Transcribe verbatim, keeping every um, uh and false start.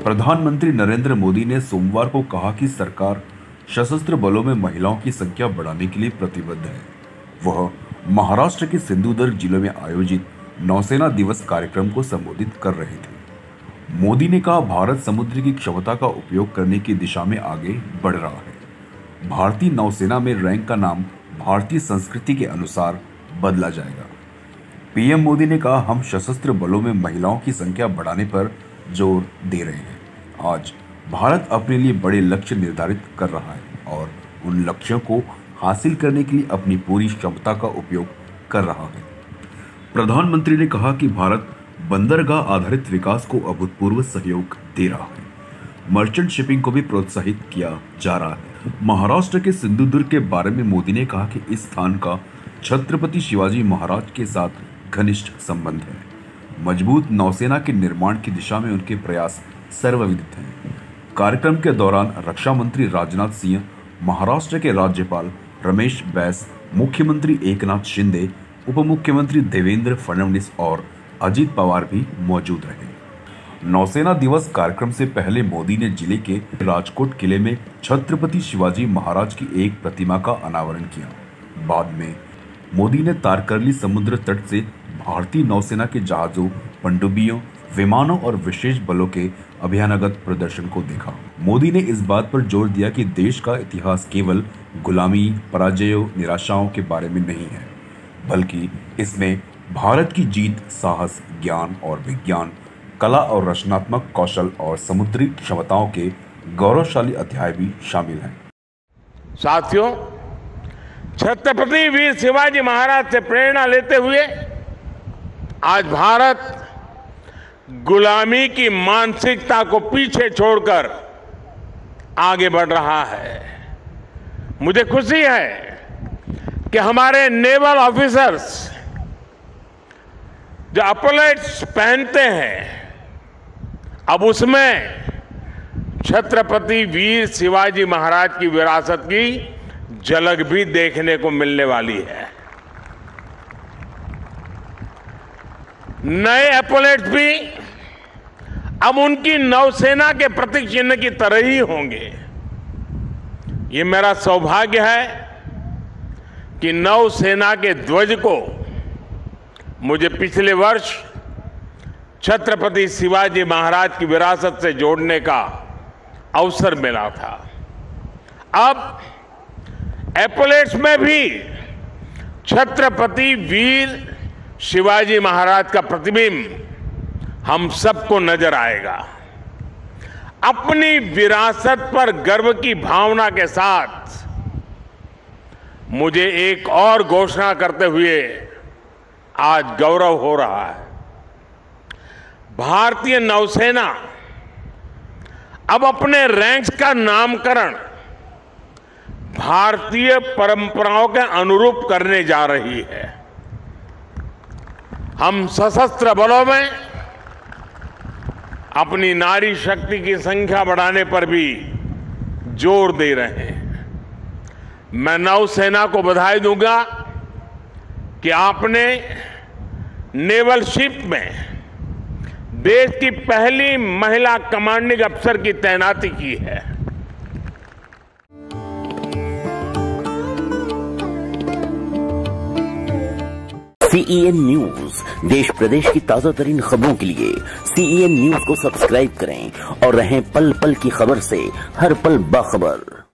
प्रधानमंत्री नरेंद्र मोदी ने सोमवार को कहा कि सरकार सशस्त्र बलों में महिलाओं की संख्या बढ़ाने के लिए प्रतिबद्ध है। वह महाराष्ट्र के सिंधुदुर्ग जिले में आयोजित नौसेना दिवस कार्यक्रम को संबोधित कर रहे थे। मोदी ने कहा, भारत समुद्र की क्षमता का उपयोग करने की दिशा में आगे बढ़ रहा है। भारतीय नौसेना में रैंक का नाम भारतीय संस्कृति के अनुसार बदला जाएगा। पीएम मोदी ने कहा, हम सशस्त्र बलों में महिलाओं की संख्या बढ़ाने पर जोर दे रहे हैं। आज भारत अपने लिए बड़े लक्ष्य निर्धारित कर रहा है और उन लक्ष्यों को हासिल करने के लिए अपनी पूरी क्षमता का उपयोग कर रहा है। प्रधानमंत्री ने कहा कि भारत बंदरगाह आधारित विकास को अभूतपूर्व सहयोग दे रहा है। मर्चेंट शिपिंग को भी प्रोत्साहित किया जा रहा है। महाराष्ट्र के सिंधुदुर्ग के बारे में मोदी ने कहा कि इस स्थान का छत्रपति शिवाजी महाराज के साथ घनिष्ठ संबंध है। मजबूत नौसेना के निर्माण की दिशा में उनके प्रयास सर्वविदित हैं। कार्यक्रम के दौरान रक्षा मंत्री राजनाथ सिंह, महाराष्ट्र के राज्यपाल रमेश बैस, मुख्यमंत्री एकनाथ शिंदे, उप मुख्यमंत्री देवेंद्र फडणवीस और अजित पवार भी मौजूद रहे। नौसेना दिवस कार्यक्रम से पहले मोदी ने जिले के राजकोट किले में छत्रपति शिवाजी महाराज की एक प्रतिमा का अनावरण किया। बाद में मोदी ने तारकर्ली समुद्र तट से भारतीय नौसेना के जहाजों, पनडुब्बियों, विमानों और विशेष बलों के अभियानगत प्रदर्शन को देखा। मोदी ने इस बात पर जोर दिया कि देश का इतिहास केवल गुलामी, पराजयों, निराशाओं के बारे में नहीं है, बल्कि इसमें भारत की जीत, साहस, ज्ञान और विज्ञान, कला और रचनात्मक कौशल और समुद्री क्षमताओं के गौरवशाली अध्याय भी शामिल हैं। साथियों, छत्रपति वीर शिवाजी महाराज से प्रेरणा लेते हुए आज भारत गुलामी की मानसिकता को पीछे छोड़कर आगे बढ़ रहा है। मुझे खुशी है कि हमारे नेवल ऑफिसर्स जो अपलेट्स पहनते हैं, अब उसमें छत्रपति वीर शिवाजी महाराज की विरासत की झलक भी देखने को मिलने वाली है। नए एपोलेट्स भी अब उनकी नौसेना के प्रतीक चिन्ह की तरह ही होंगे। ये मेरा सौभाग्य है कि नौसेना के ध्वज को मुझे पिछले वर्ष छत्रपति शिवाजी महाराज की विरासत से जोड़ने का अवसर मिला था। अब एपोलेट्स में भी छत्रपति वीर शिवाजी महाराज का प्रतिबिंब हम सबको नजर आएगा। अपनी विरासत पर गर्व की भावना के साथ मुझे एक और घोषणा करते हुए आज गौरव हो रहा है। भारतीय नौसेना अब अपने रैंक्स का नामकरण भारतीय परंपराओं के अनुरूप करने जा रही है। हम सशस्त्र बलों में अपनी नारी शक्ति की संख्या बढ़ाने पर भी जोर दे रहे हैं। मैं नौसेना को बधाई दूंगा कि आपने नेवल शिप में देश की पहली महिला कमांडिंग अफसर की तैनाती की है। सीईएन न्यूज, देश प्रदेश की ताजा तरीन खबरों के लिए सीईएन न्यूज को सब्सक्राइब करें और रहें पल पल की खबर से हर पल बाखबर।